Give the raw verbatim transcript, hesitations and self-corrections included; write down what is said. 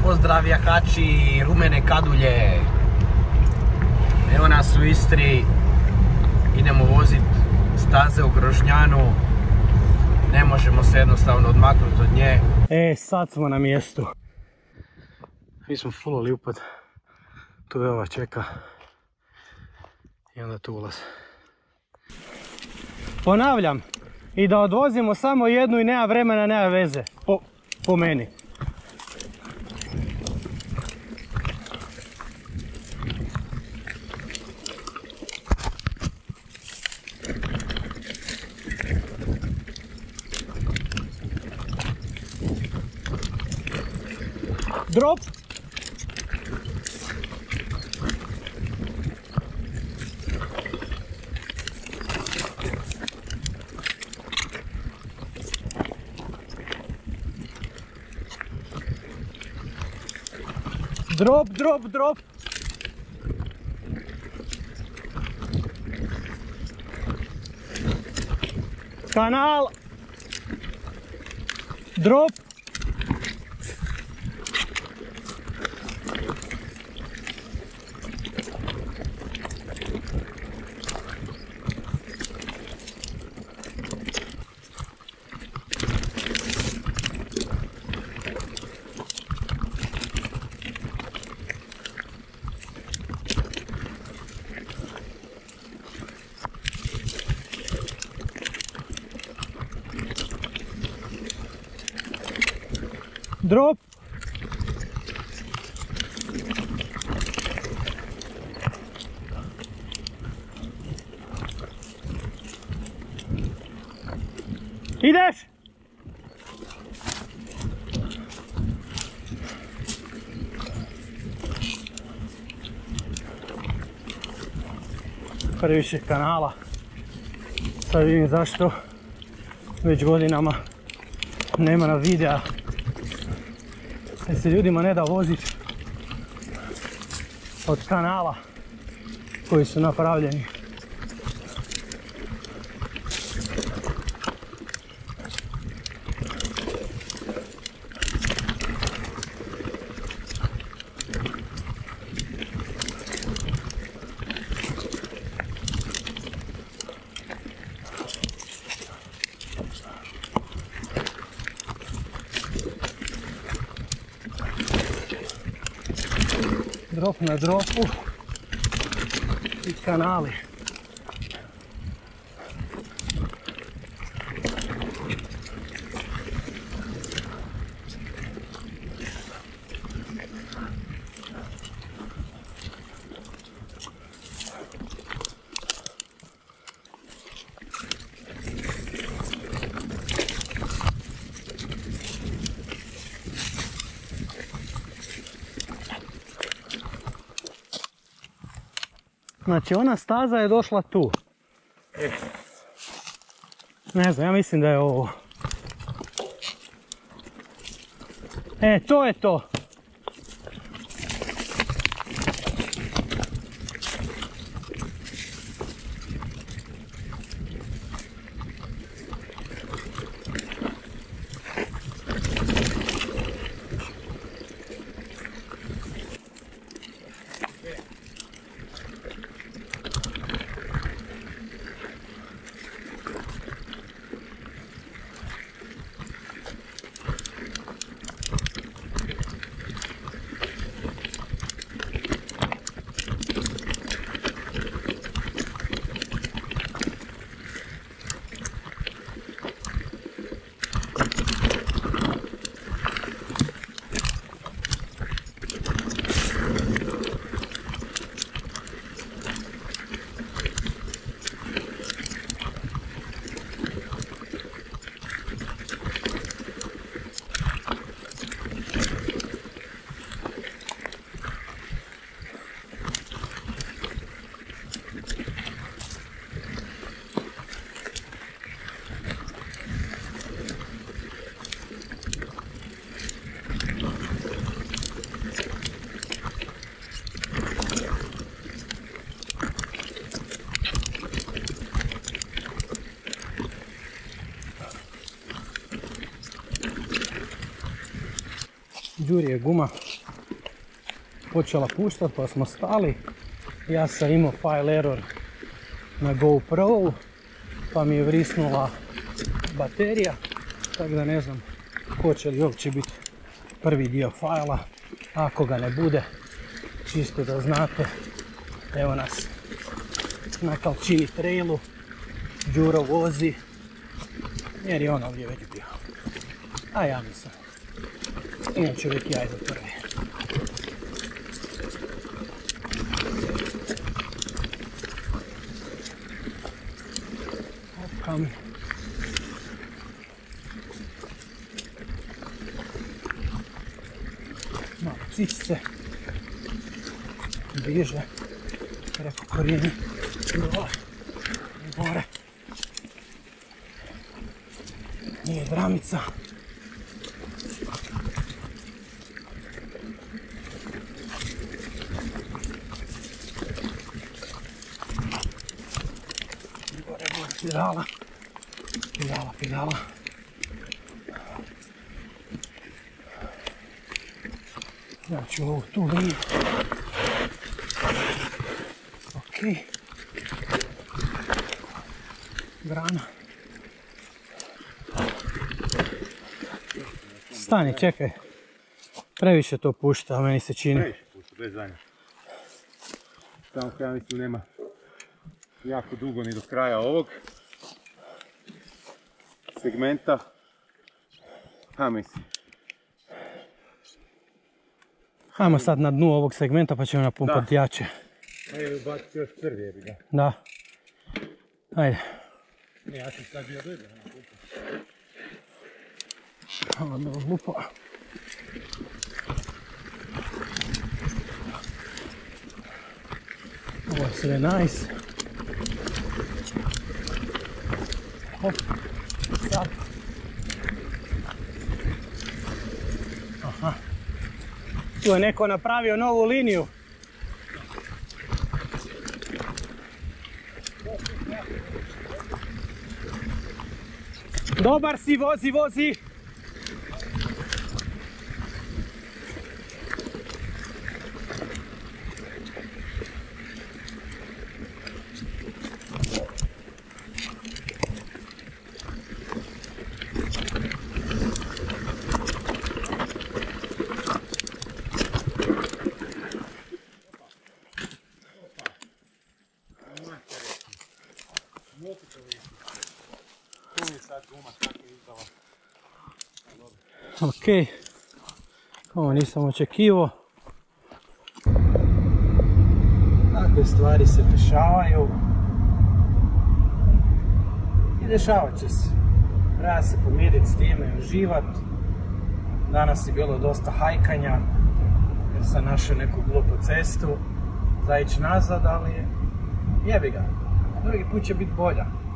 pozdrav jakači Rumene Kadulje. Evo nas u Istri, idemo vozit staze u Grožnjanu. Ne možemo se jednostavno odmaknuti od nje. E, sad smo na mjestu. Mi smo fulali upad. Tu je ova čeka. I onda tu ulaz. Ponavljam, i da odvozimo samo jednu i nema vremena, nema veze. Po, po meni. Drop. Drop, drop, drop. Kanal. Drop. Drop. Ideš? Previše kanala. Sad vidim zašto već godinama nema na videa. Jer se ljudima ne da voziti od kanala koji su napravljeni. Drop na dropu i kanali. Znači ona staza je došla tu. Ne znam, ja mislim da je ovo. E, to je to. Đuri je guma. počela puštati pa smo stali. Ja sam imao file error na GoPro pa mi je vrisnula baterija, tako da ne znam hoće li uopće biti prvi dio fajla. Ako ga ne bude, čisto da znate, evo nas na Kalčini trailu, Đuro vozi jer je on ovdje već bio, a ja nisam. Inače uvijek ja idu prvi. Opkam. Malo cisce. Bliže. Preko korijeni. Dole. Gore. Nije dramica. Gore, gore, pedala. Pedala, pedala. Ja ću ovu tu liniju. Ok. Grana. Stani, čekaj. Previše to pušta, meni se čini. Previše pušta, bez zanja. Samo ja mislim nema jako dugo ni do kraja ovog segmenta. Ha, mislim. Hajmo sad na dnu ovog segmenta pa ćemo napumpati jače. Ajde, ubaciti još crvi jebi ga. Da. Ajde. Ne, ja sam sad bio dobro napumpati. Ovo me odlupa. Ovo je sve nice. Hop. Sad. Aha. Tu je neko napravio novu liniju. Dobar si, vozi, vozi. Ok, ovo nisam očekivao. Takve stvari se dešavaju i dešavat će se. Treba se pomiriti s time i uživati. Danas je bilo dosta hajkanja jer sam našao neku glupu cestu za ići nazad, ali jebi ga, drugi put će biti bolja.